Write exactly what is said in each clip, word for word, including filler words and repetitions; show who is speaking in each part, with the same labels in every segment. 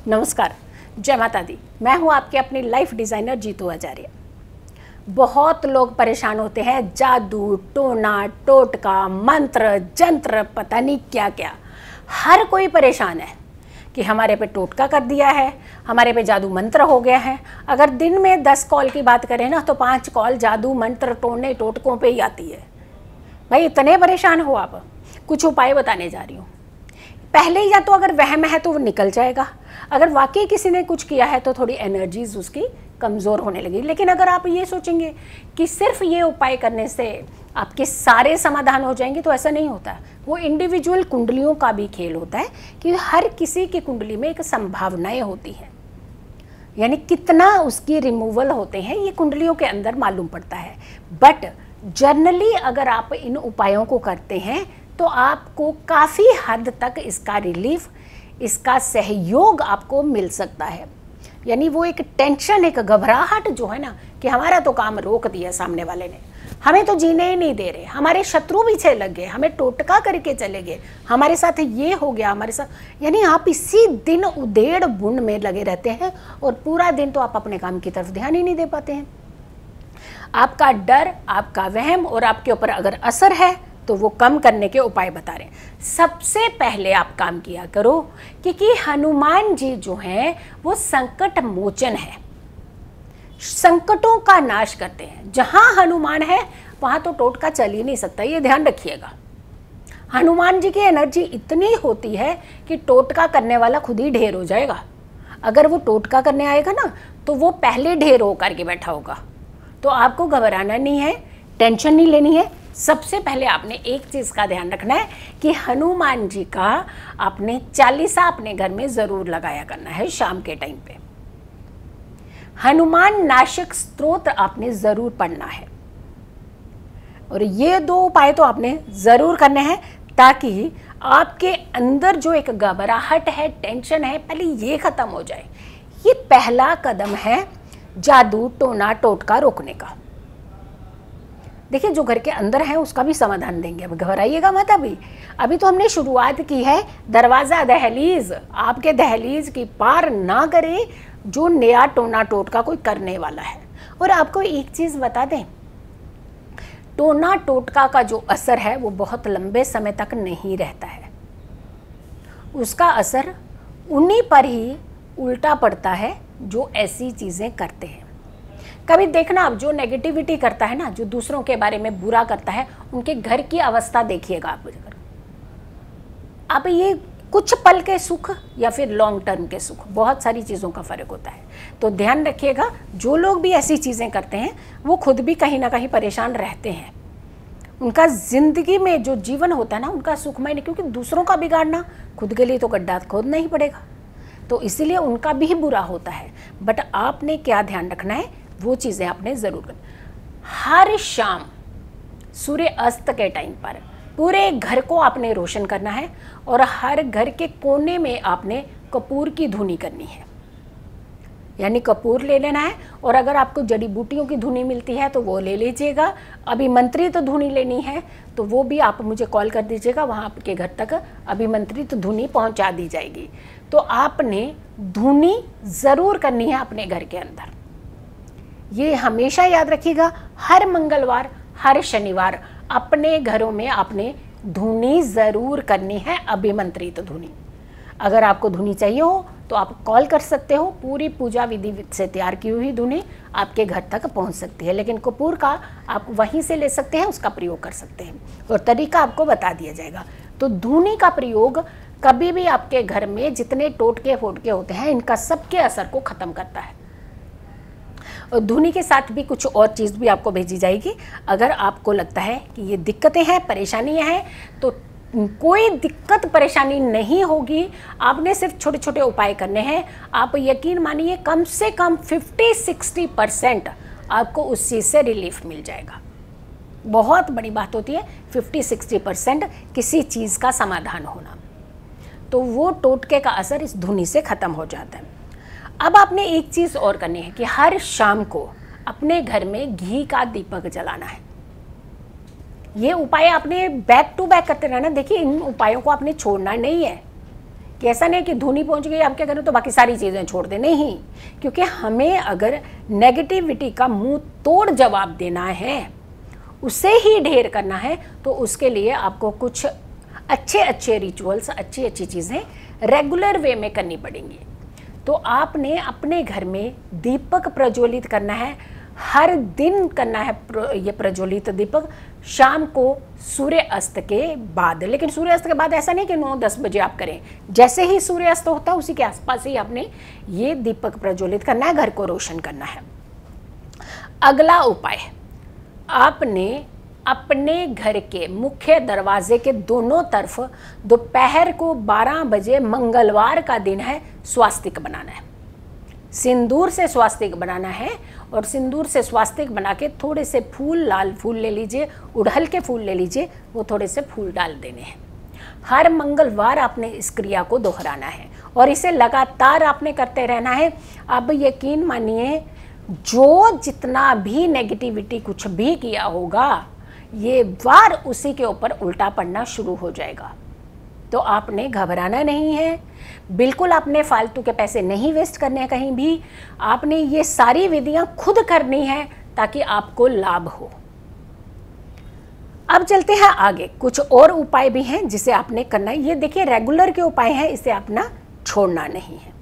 Speaker 1: नमस्कार, जय माता दी। मैं हूं आपके अपनी लाइफ डिज़ाइनर जीतू आचार्य। बहुत लोग परेशान होते हैं, जादू टोना टोटका मंत्र जंत्र पता नहीं क्या क्या। हर कोई परेशान है कि हमारे पे टोटका कर दिया है, हमारे पे जादू मंत्र हो गया है। अगर दिन में दस कॉल की बात करें ना तो पाँच कॉल जादू मंत्र टोने टोटकों पे ही आती है। भाई इतने परेशान हो आप, कुछ उपाय बताने जा रही हूँ। पहले या तो अगर वहम है तो वो निकल जाएगा, अगर वाकई किसी ने कुछ किया है तो थोड़ी एनर्जीज उसकी कमज़ोर होने लगी। लेकिन अगर आप ये सोचेंगे कि सिर्फ ये उपाय करने से आपके सारे समाधान हो जाएंगे तो ऐसा नहीं होता। वो इंडिविजुअल कुंडलियों का भी खेल होता है कि हर किसी की कुंडली में एक संभावनाएं होती हैं, यानी कितना उसकी रिमूवल होते हैं ये कुंडलियों के अंदर मालूम पड़ता है। बट जनरली अगर आप इन उपायों को करते हैं तो आपको काफ़ी हद तक इसका रिलीफ, इसका सहयोग आपको मिल सकता है। यानी वो एक टेंशन, एक घबराहट जो है ना कि हमारा तो काम रोक दिया सामने वाले ने, हमें तो जीने ही नहीं दे रहे, हमारे शत्रु पीछे लग गए, हमें टोटका करके चले गए, हमारे साथ ये हो गया, हमारे साथ, यानी आप इसी दिन उधेड़ बुन में लगे रहते हैं और पूरा दिन तो आप अपने काम की तरफ ध्यान ही नहीं दे पाते हैं। आपका डर, आपका वहम और आपके ऊपर अगर असर है तो वो कम करने के उपाय बता रहे हैं। सबसे पहले आप काम किया करो क्योंकि हनुमान जी जो हैं वो संकट मोचन है, संकटों का नाश करते हैं। जहां हनुमान है वहां तो टोटका चल ही नहीं सकता, ये ध्यान रखिएगा। हनुमान जी की एनर्जी इतनी होती है कि टोटका करने वाला खुद ही ढेर हो जाएगा। अगर वो टोटका करने आएगा ना तो वो पहले ढेर होकर के बैठा होगा। तो आपको घबराना नहीं है, टेंशन नहीं लेनी है। सबसे पहले आपने एक चीज़ का ध्यान रखना है कि हनुमान जी का आपने चालीसा अपने घर में ज़रूर लगाया करना है। शाम के टाइम पे हनुमान नाशक स्तोत्र आपने ज़रूर पढ़ना है। और ये दो उपाय तो आपने ज़रूर करने हैं ताकि आपके अंदर जो एक घबराहट है, टेंशन है, पहले ये ख़त्म हो जाए। ये पहला कदम है जादू टोना टोटका रोकने का। देखिए जो घर के अंदर है उसका भी समाधान देंगे, अब घबराइएगा मत। अभी अभी तो हमने शुरुआत की है। दरवाज़ा दहलीज आपके दहलीज की पार ना करे जो नया टोना टोटका कोई करने वाला है। और आपको एक चीज़ बता दें, टोना टोटका का जो असर है वो बहुत लंबे समय तक नहीं रहता है। उसका असर उन्हीं पर ही उल्टा पड़ता है जो ऐसी चीज़ें करते हैं। कभी देखना आप, जो नेगेटिविटी करता है ना, जो दूसरों के बारे में बुरा करता है, उनके घर की अवस्था देखिएगा आप। आप ये कुछ पल के सुख या फिर लॉन्ग टर्म के सुख, बहुत सारी चीज़ों का फ़र्क होता है। तो ध्यान रखिएगा, जो लोग भी ऐसी चीज़ें करते हैं वो खुद भी कहीं ना कहीं परेशान रहते हैं। उनका ज़िंदगी में जो जीवन होता है ना उनका सुखमय नहीं, क्योंकि दूसरों का बिगाड़ना खुद के लिए तो गड्ढा खोदना ही पड़ेगा, तो इसीलिए उनका भी बुरा होता है। बट आपने क्या ध्यान रखना है, वो चीज़ें आपने ज़रूर करनी। हर शाम सूर्य अस्त के टाइम पर पूरे घर को आपने रोशन करना है और हर घर के कोने में आपने कपूर की धुनी करनी है। यानी कपूर ले लेना है, और अगर आपको जड़ी बूटियों की धुनी मिलती है तो वो ले लीजिएगा। अभिमंत्रित धुनी लेनी है तो वो भी आप मुझे कॉल कर दीजिएगा, वहाँ आपके घर तक अभिमंत्रित धुनी पहुँचा दी जाएगी। तो आपने धुनी ज़रूर करनी है अपने घर के अंदर। ये हमेशा याद रखिएगा, हर मंगलवार हर शनिवार अपने घरों में आपने धुनी ज़रूर करनी है, अभिमंत्रित धुनी। अगर आपको धुनी चाहिए हो तो आप कॉल कर सकते हो, पूरी पूजा विधि से तैयार की हुई धुनी आपके घर तक पहुंच सकती है। लेकिन कपूर का आप वहीं से ले सकते हैं, उसका प्रयोग कर सकते हैं और तरीका आपको बता दिया जाएगा। तो धुनी का प्रयोग कभी भी आपके घर में जितने टोटके फोटके होते हैं इनका सबके असर को ख़त्म करता है। और धुनी के साथ भी कुछ और चीज़ भी आपको भेजी जाएगी। अगर आपको लगता है कि ये दिक्कतें हैं, परेशानियां हैं, तो कोई दिक्कत परेशानी नहीं होगी। आपने सिर्फ छोटे छोटे उपाय करने हैं। आप यकीन मानिए कम से कम फिफ्टी सिक्सटी परसेंट आपको उस चीज़ से रिलीफ मिल जाएगा। बहुत बड़ी बात होती है फिफ्टी सिक्सटी परसेंट किसी चीज़ का समाधान होना, तो वो टोटके का असर इस धुनी से ख़त्म हो जाता है। अब आपने एक चीज़ और करनी है कि हर शाम को अपने घर में घी का दीपक जलाना है। ये उपाय आपने बैक टू बैक करते रहना। देखिए इन उपायों को आपने छोड़ना नहीं है कि ऐसा नहीं कि धुनी पहुंच गई आपके घर में तो बाकी सारी चीज़ें छोड़ दें, नहीं, क्योंकि हमें अगर नेगेटिविटी का मुंह तोड़ जवाब देना है, उसे ही ढेर करना है, तो उसके लिए आपको कुछ अच्छे अच्छे रिचुअल्स, अच्छी अच्छी चीज़ें रेगुलर वे में करनी पड़ेंगी। तो आपने अपने घर में दीपक प्रज्वलित करना है, हर दिन करना है ये प्रज्वलित दीपक, शाम को सूर्य अस्त के बाद। लेकिन सूर्य अस्त के बाद ऐसा नहीं कि नौ दस बजे आप करें, जैसे ही सूर्य अस्त होता है उसी के आसपास ही आपने ये दीपक प्रज्वलित करना है, घर को रोशन करना है। अगला उपाय, आपने अपने घर के मुख्य दरवाजे के दोनों तरफ दोपहर को बारह बजे, मंगलवार का दिन है, स्वास्तिक बनाना है। सिंदूर से स्वास्तिक बनाना है और सिंदूर से स्वास्तिक बना के थोड़े से फूल, लाल फूल ले लीजिए, उड़हल के फूल ले लीजिए, वो थोड़े से फूल डाल देने हैं। हर मंगलवार आपने इस क्रिया को दोहराना है और इसे लगातार आपने करते रहना है। अब यकीन मानिए, जो जितना भी नेगेटिविटी कुछ भी किया होगा, ये वार उसी के ऊपर उल्टा पड़ना शुरू हो जाएगा। तो आपने घबराना नहीं है, बिल्कुल आपने फालतू के पैसे नहीं वेस्ट करने हैं कहीं भी। आपने ये सारी विधियां खुद करनी है ताकि आपको लाभ हो। अब चलते हैं आगे, कुछ और उपाय भी हैं जिसे आपने करना है। ये देखिए रेगुलर के उपाय हैं, इसे अपना छोड़ना नहीं है।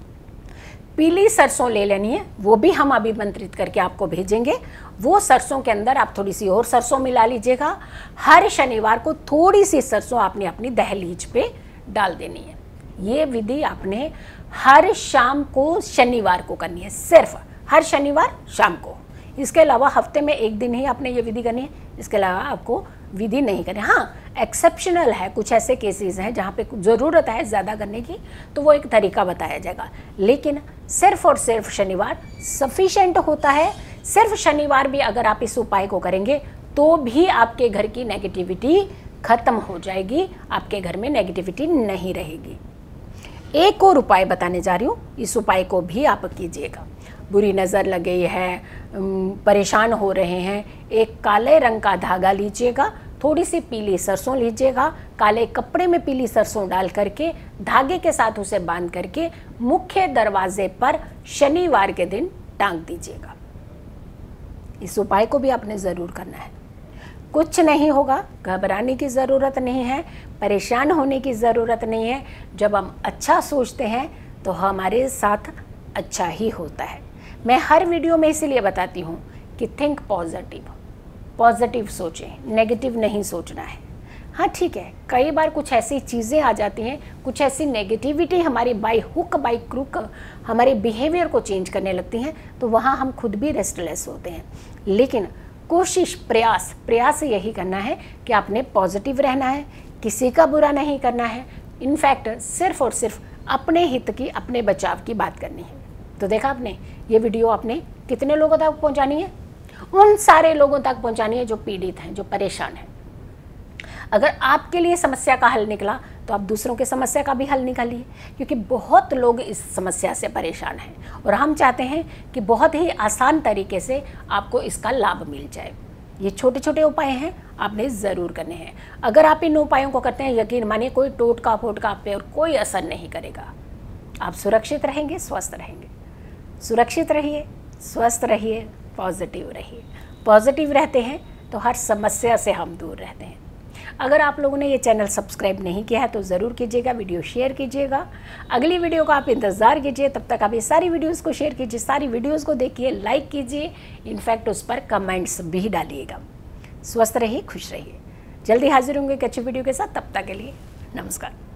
Speaker 1: पीली सरसों ले लेनी है, वो भी हम अभी मंत्रित करके आपको भेजेंगे। वो सरसों के अंदर आप थोड़ी सी और सरसों मिला लीजिएगा। हर शनिवार को थोड़ी सी सरसों आपने अपनी दहलीज पे डाल देनी है। ये विधि आपने हर शाम को शनिवार को करनी है, सिर्फ हर शनिवार शाम को। इसके अलावा हफ्ते में एक दिन ही आपने ये विधि करनी है, इसके अलावा आपको विधि नहीं करनी। हाँ, एक्सेप्शनल है, कुछ ऐसे केसेस हैं जहाँ पे ज़रूरत है ज़्यादा करने की, तो वो एक तरीका बताया जाएगा, लेकिन सिर्फ और सिर्फ शनिवार सफिशेंट होता है। सिर्फ शनिवार भी अगर आप इस उपाय को करेंगे तो भी आपके घर की नेगेटिविटी खत्म हो जाएगी, आपके घर में नेगेटिविटी नहीं रहेगी। एक और उपाय बताने जा रही हूँ, इस उपाय को भी आप कीजिएगा। बुरी नज़र लग गई है, परेशान हो रहे हैं, एक काले रंग का धागा लीजिएगा, थोड़ी सी पीली सरसों लीजिएगा, काले कपड़े में पीली सरसों डाल करके धागे के साथ उसे बांध करके मुख्य दरवाजे पर शनिवार के दिन टांग दीजिएगा। इस उपाय को भी आपने ज़रूर करना है। कुछ नहीं होगा, घबराने की ज़रूरत नहीं है, परेशान होने की ज़रूरत नहीं है। जब हम अच्छा सोचते हैं तो हमारे साथ अच्छा ही होता है। मैं हर वीडियो में इसीलिए बताती हूँ कि थिंक पॉजिटिव, पॉजिटिव सोचें, नेगेटिव नहीं सोचना है। हाँ ठीक है, कई बार कुछ ऐसी चीज़ें आ जाती हैं, कुछ ऐसी नेगेटिविटी हमारी बाई हुक बाई क्रुक हमारे बिहेवियर को चेंज करने लगती हैं, तो वहाँ हम खुद भी रेस्टलेस होते हैं। लेकिन कोशिश, प्रयास प्रयास यही करना है कि आपने पॉजिटिव रहना है, किसी का बुरा नहीं करना है, इनफैक्ट सिर्फ और सिर्फ अपने हित की, अपने बचाव की बात करनी है। तो देखा आपने, ये वीडियो आपने कितने लोगों तक पहुंचानी है? उन सारे लोगों तक पहुंचानी है जो पीड़ित हैं, जो परेशान हैं। अगर आपके लिए समस्या का हल निकला तो आप दूसरों की समस्या का भी हल निकालिए, क्योंकि बहुत लोग इस समस्या से परेशान हैं और हम चाहते हैं कि बहुत ही आसान तरीके से आपको इसका लाभ मिल जाए। ये छोटे छोटे उपाय हैं, आपने ज़रूर करने हैं। अगर आप इन उपायों को करते हैं, यकीन मानिए कोई टोटका फोटका आप पे और कोई असर नहीं करेगा। आप सुरक्षित रहेंगे, स्वस्थ रहेंगे। सुरक्षित रहिए, स्वस्थ रहिए, पॉजिटिव रहिए। पॉजिटिव रहते हैं तो हर समस्या से हम दूर रहते हैं। अगर आप लोगों ने ये चैनल सब्सक्राइब नहीं किया है तो ज़रूर कीजिएगा, वीडियो शेयर कीजिएगा। अगली वीडियो का आप इंतज़ार कीजिए, तब तक आप ये सारी वीडियोस को शेयर कीजिए, सारी वीडियोस को देखिए, लाइक कीजिए, इनफैक्ट उस पर कमेंट्स भी डालिएगा। स्वस्थ रहिए, खुश रहिए। जल्दी हाजिर होंगे एक अच्छी वीडियो के साथ, तब तक के लिए नमस्कार।